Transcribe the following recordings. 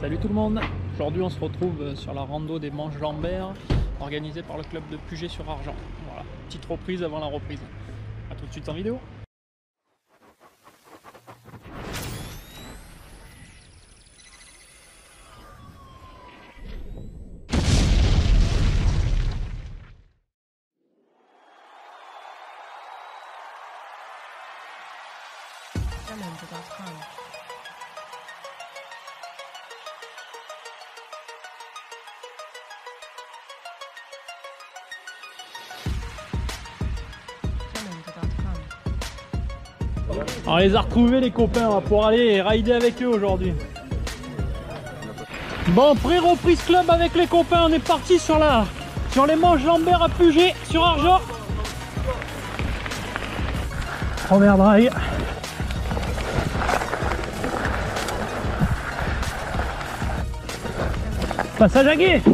Salut tout le monde. Aujourd'hui on se retrouve sur la rando des Manches Lambert organisée par le club de Puget-sur-Argent. Voilà, petite reprise avant la reprise. A tout de suite en vidéo. On les a retrouvés les copains, on va pouvoir aller rider avec eux aujourd'hui. Bon, pré-reprise club avec les copains, on est parti sur les Manches Lambert à Puget sur Argent. Première drive. Passage à gué.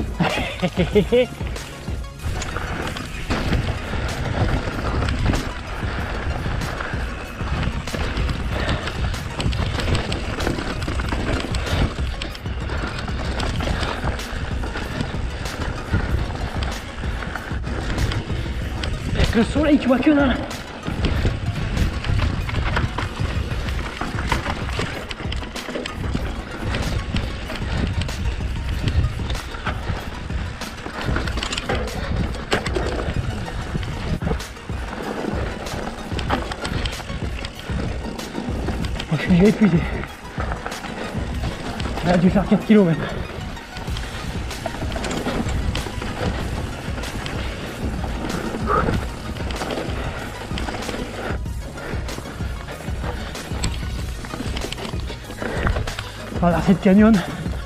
Avec le soleil, tu vois que là. Je suis déjà épuisé. Elle a dû faire 4 km. Traverser le canyon.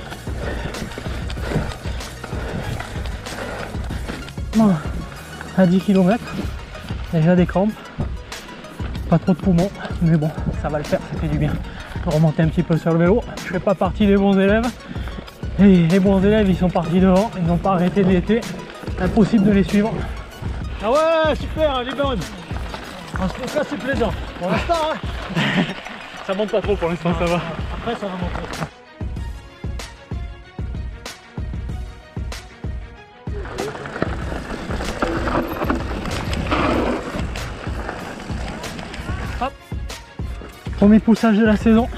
Bon, à 10 km. Déjà des crampes. Pas trop de poumons, mais bon, ça va le faire, ça fait du bien. Remonter un petit peu sur le vélo. Je fais pas partie des bons élèves. Et les bons élèves, ils sont partis devant, ils n'ont pas arrêté de l'été. Impossible de les suivre. Ah ouais, super, elle est bonne. En tout cas, c'est plaisant. Pour l'instant, hein. Ça monte pas trop pour l'instant, ça va. Après, ça va monter. Hop. Premier poussage de la saison.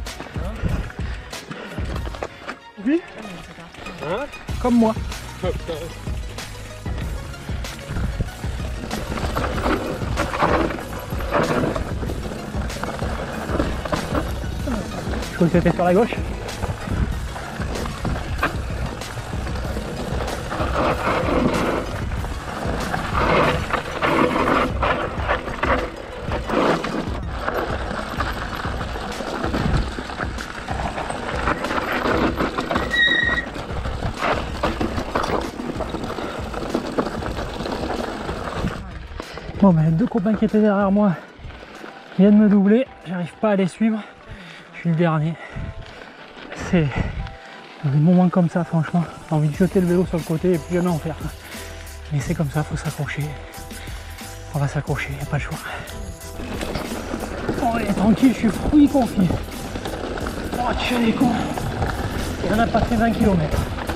Oui. Hein? Comme moi. Je crois que c'était sur la gauche. Bon, ben, les deux copains qui étaient derrière moi viennent me doubler, j'arrive pas à les suivre, je suis le dernier. C'est des moments comme ça, franchement, j'ai envie de jeter le vélo sur le côté et plus jamais en faire. Mais c'est comme ça, faut s'accrocher. On va s'accrocher, il n'y a pas le choix. Bon, allez, tranquille, je suis fruit confit. Oh, tu es con. Il en a pas fait 20 km.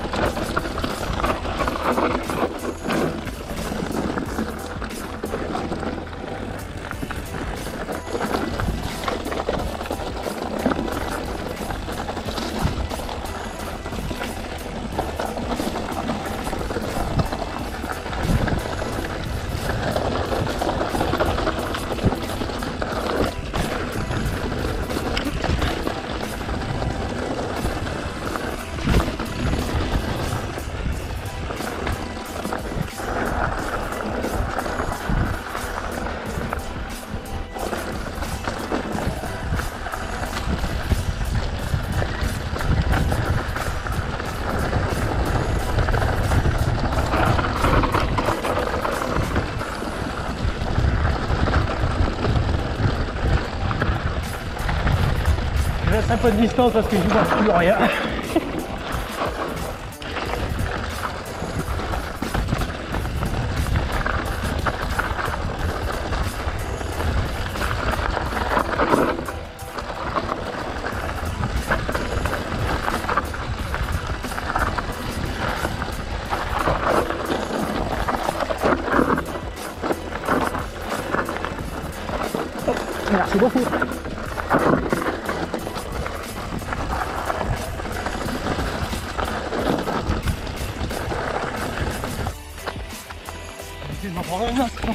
Je laisse un peu de distance parce que je ne vois plus rien. Merci beaucoup. Je vais m'en prendre un autre.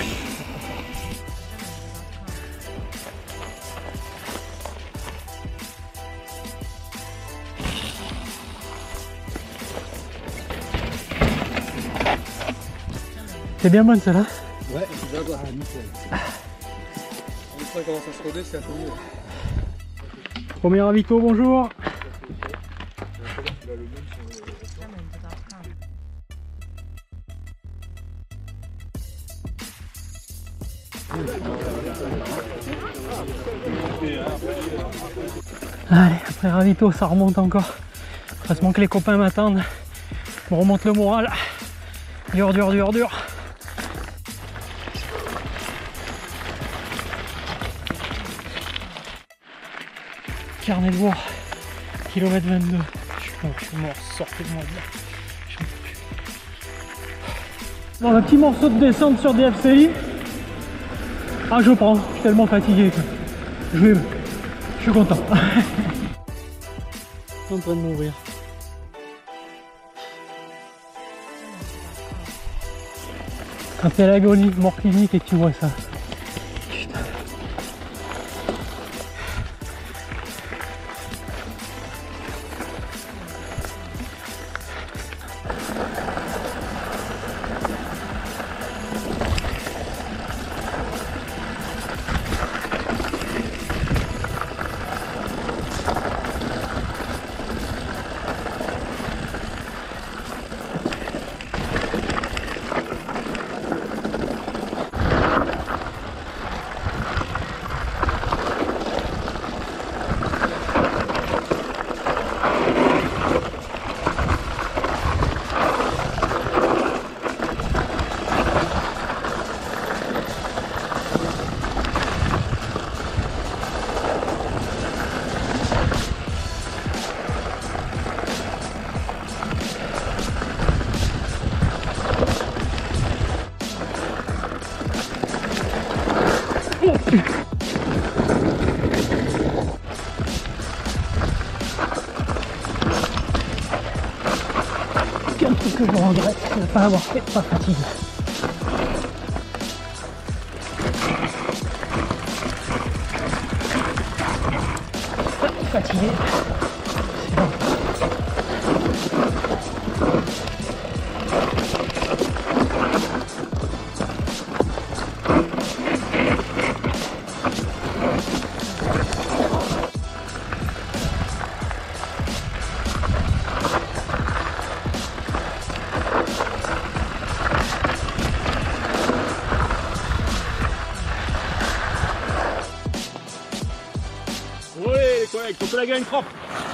C'est bien bonne celle-là. Ouais, c'est bien, nickel. Une fois qu'on commence à se roder, c'est un peu mieux. Premier ravito, bonjour. Allez, après ravito, ça remonte encore. Heureusement que les copains m'attendent. On remonte le moral. Dur, dur, dur, dur. Carnet de bord, kilomètre 22. Je suis mort, sortez-moi de là. Bon, un petit morceau de descente sur DFCI. Ah, je prends, je suis tellement fatigué que je suis content. Je suis en train de mourir. Quand t'es à l'agonie, mort clinique et que tu vois ça. Putain. Quel truc que je regrette, c'est de ne pas avoir fait pas fatigué. Fatigué. C'est bon. Ouais les collègues, faut que la gagne propre.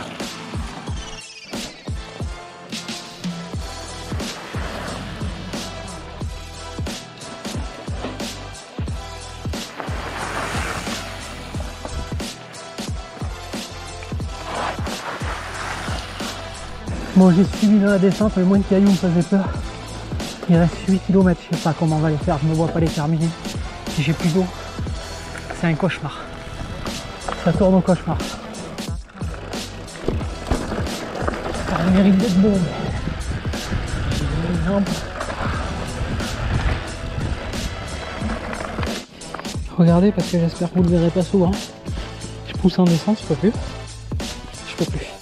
Bon, j'ai suivi dans la descente, le moins de cailloux me faisait peur. Il reste 8 km, je sais pas comment on va les faire, je ne me vois pas les terminer. Si j'ai plus d'eau, c'est un cauchemar. Ça tourne au cauchemar. Ça a le mérite d'être bon. J'ai les jambes. Regardez, parce que j'espère que vous ne le verrez pas souvent. Je pousse en descente, je peux plus. Je peux plus.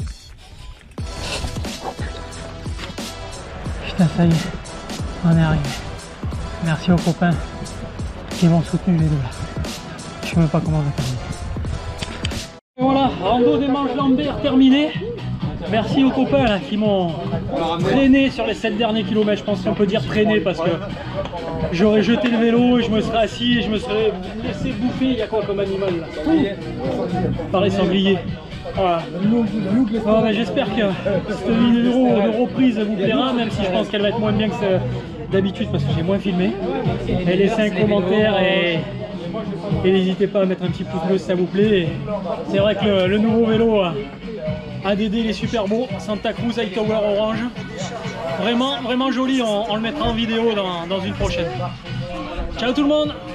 Putain, ça y est, on est arrivé. Merci aux copains qui m'ont soutenu les deux là. Je sais même pas comment on va terminer. Et voilà, rando des manches Lambert terminé. Merci aux copains là, qui m'ont traîné sur les 7 derniers kilomètres. Je pense qu'on peut dire traîné parce que j'aurais jeté le vélo et je me serais assis et je me serais laissé bouffer. Il y a quoi comme animal là? Par les sangliers. Voilà. Oh, j'espère que cette vidéo de reprise vous plaira, même si je pense qu'elle va être moins bien que d'habitude parce que j'ai moins filmé. Et laissez un commentaire et n'hésitez pas à mettre un petit pouce bleu si ça vous plaît. C'est vrai que le nouveau vélo ADD il est super beau, Santa Cruz Hightower orange. Vraiment joli, on le mettra en vidéo dans une prochaine. Ciao tout le monde!